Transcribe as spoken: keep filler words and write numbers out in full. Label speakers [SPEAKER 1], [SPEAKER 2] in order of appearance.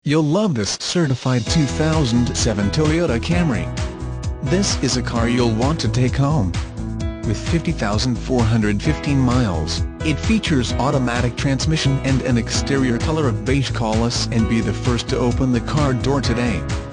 [SPEAKER 1] You'll love this certified two thousand seven Toyota Camry. This is a car you'll want to take home. With fifty thousand four hundred fifteen miles, it features automatic transmission and an exterior color of beige. Call us and be the first to open the car door today.